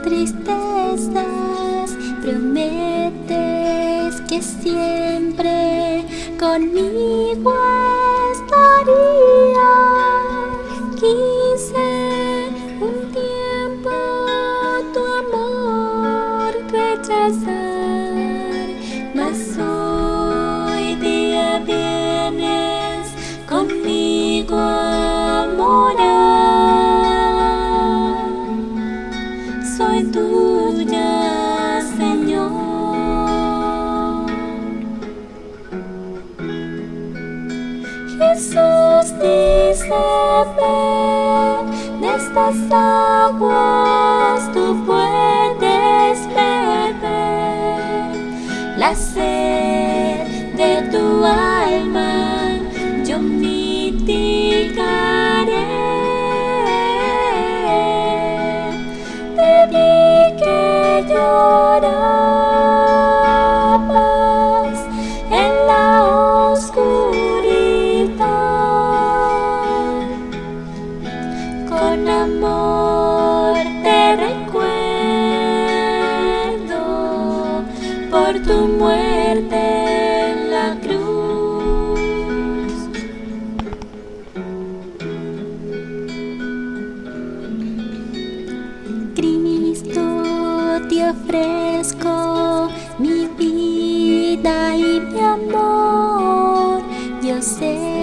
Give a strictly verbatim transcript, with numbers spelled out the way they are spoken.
tristezas, prometes que siempre conmigo estarías. Quise un tiempo tu amor rechazar, mas hoy día vienes conmigo a morar. Soy tuya, Señor. Jesús dice: ven, de estas aguas tú puedes beber. La sed de tu alma yo mitigaré. Te di que llorabas en la oscuridad. Con amor te recuerdo por tu muerte en la cruz. Cristo, te ofrezco mi vida y mi amor. Yo sé